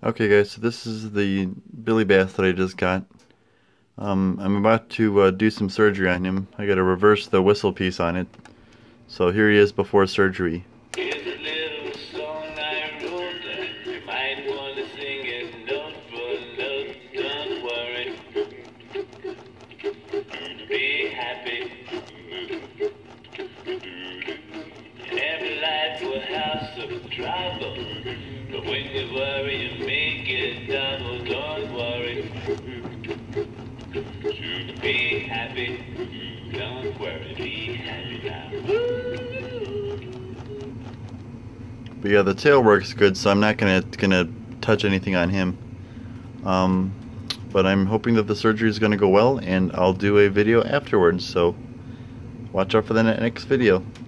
Okay guys, so this is the Billy Bath that I just got. I'm about to do some surgery on him. I gotta reverse the whistle piece on it. So here he is before surgery. Here's a little song I wrote. You might want to sing it note for note. Don't worry. Be happy. Every life will have some trouble, but when you worry, you make it double. Don't worry. Be happy. Don't worry. Be happy now. But yeah, the tail works good, so I'm not gonna touch anything on him. But I'm hoping that the surgery is gonna go well, and I'll do a video afterwards. So watch out for the next video.